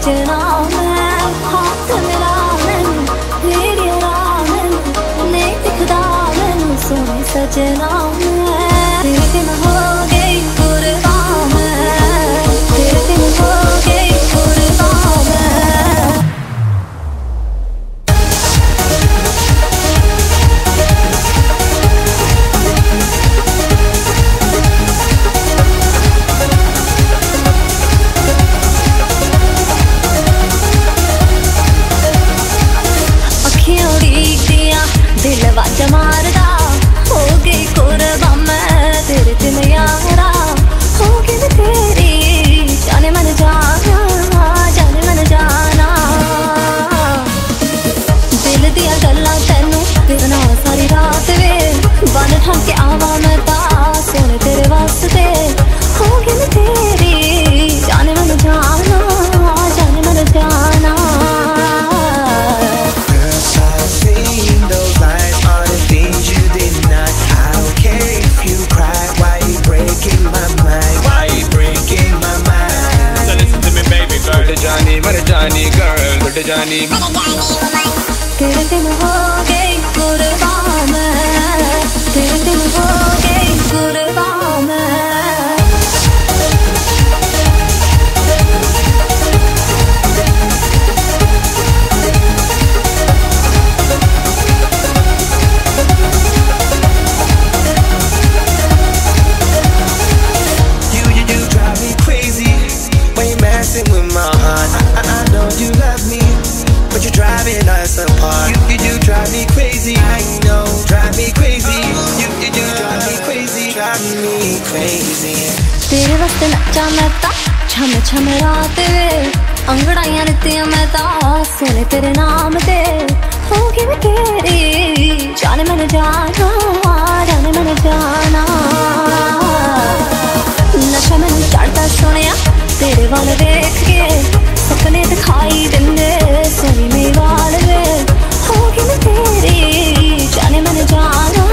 सजना मैं हाथ मिला मैनू तेरी राह ने दिखदा मैनू सोने सजना मैं तेरे बिन हो गई कुर्बान मैं तेरे बिन हो गई कुर्बान मैं दिल वाजा मारदा हो गई कुर्बान मैं तेरे दिल यारा हो गई मैं तेरी जाने मन जाना दिल दिया गल्लां तैनू तेरे नाल सारी रात वे बन ठन के आवा मैं ता सोने तेरे वास्ते हो गई मैं तेरी जाने मन जाना जानी girl, टूट जानी तेरे दिल हो गई कुर्बान मैं तेरे दिल हो गई कुर्बान मैं You drive me crazy when you're messing with my heart. I know you love me, but you're driving us apart. You drive me crazy, I know, drive me crazy. You drive me crazy, drive me crazy. तेरे वास्ते नच्चा मैं ता छम छम रात वे अंगड़ाइयां दित्तियां मैं ता सोने तेरे नाम ते होगी मैं तेरी जाने मन जाना नशा मैनू चढ़दा सोनिया तेरे वाल देख के सपने दिखाई दिंदे सोनी मेरे वाल वे होगी मैं तेरी जाने मन जाना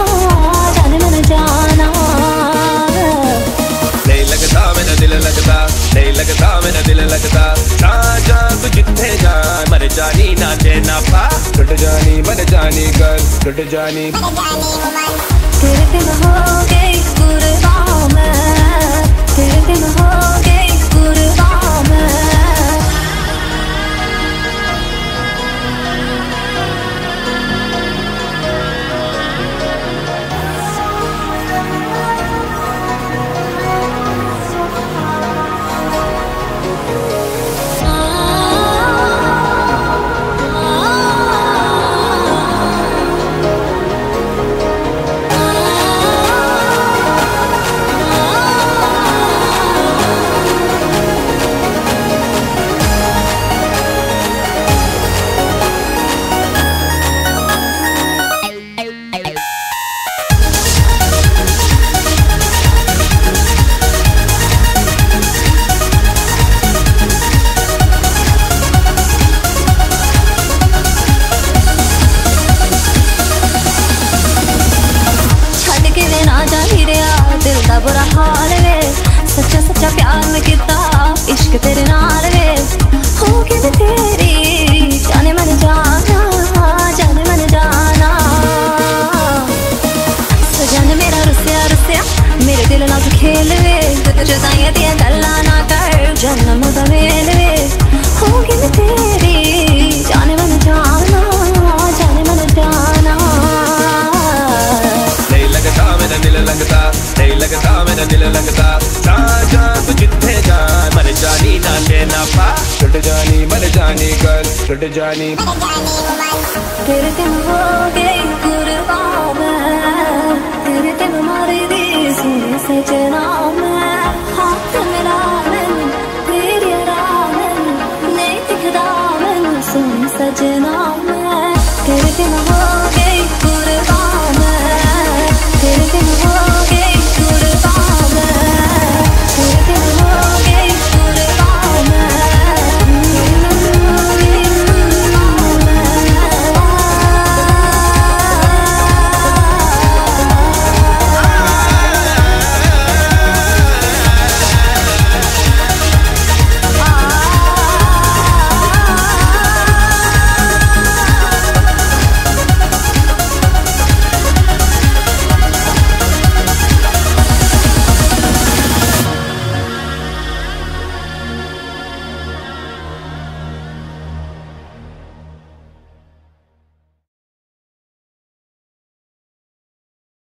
नहीं लगता मेरा दिल लगता नहीं लगता मेरा दिल लगता ना जा तू जिथे जा मर जानी ना देना पा टूट जानी मर जानी गर्ल टूट जानी तेरे बिन हो गई कुर्बान मैं तेरे बिन हो गई कुर्बान मैं बुरा हाल वे सच्चा सच्चा प्यार मैं किता इश्क तेरे नाल वे होगी मैं तेरी जाने मन जाना सजन मेरा रुसिया मेरे दिल नाल तू खेल वे जुदाइयां दियां गल्लां ना कर जन्म दा मेल वे होगी मैं तेरी जाने मन जाना नहीं लगता मेरा दिल लगता नहीं लगता मेरा दिल लगता जा जा तू जिथे जा मर जानी ना देना पा टूट जानी मर जानी गर्ल टूट जानी तेरे दिल हो गई कुर्बान मैं तेरे दिल मर दी सोने सजना मैं हाथ मिला मैनू तेरी राह नहीं दिखदा मैनू सोने सजना मैं तेरे दिल हो